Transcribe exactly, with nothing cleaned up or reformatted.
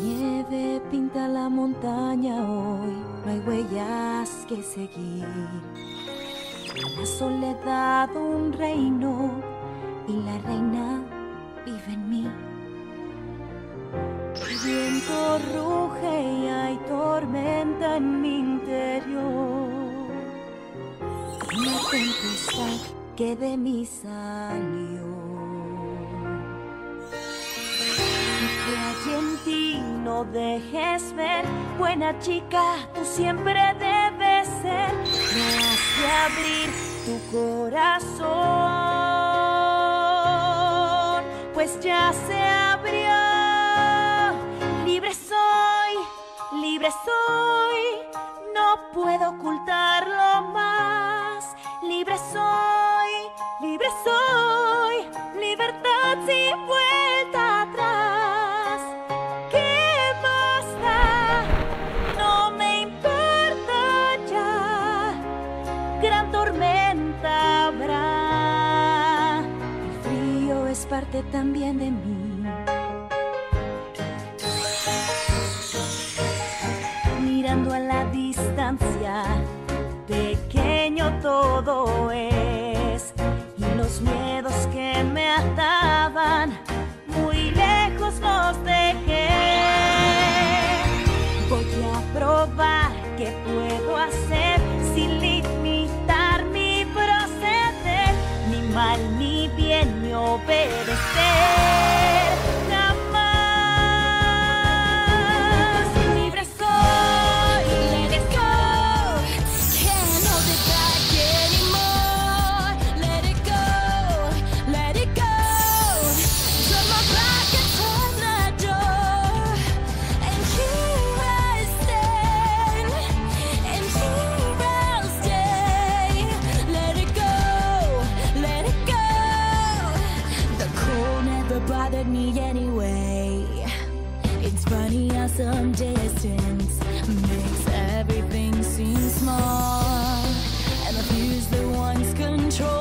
Nieve pinta la montaña hoy, no hay huellas que seguir. La soledad un reino y la reina vive en mí. El viento ruge y hay tormenta en mi interior. Una tempestad que de mí salió. Que hay en ti no dejes ver, buena chica, tú siempre debes ser. Me hace abrir tu corazón, pues ya se abrió. Libre soy, libre soy, no puedo ocultarlo más. Libre soy, libre soy, libertad sin vuelta atrás. ¿Qué más da? No me importa ya. Gran tormenta habrá. El frío es parte también de mí. Mirando a la distancia, pequeño todo es, y los miedos que me ataban muy lejos los dejé. Voy a probar qué puedo hacer sin limitar mi proceder, ni mal ni bien ni obedecer. Bothered me anyway. It's funny how some distance makes everything seem small, and the views that once control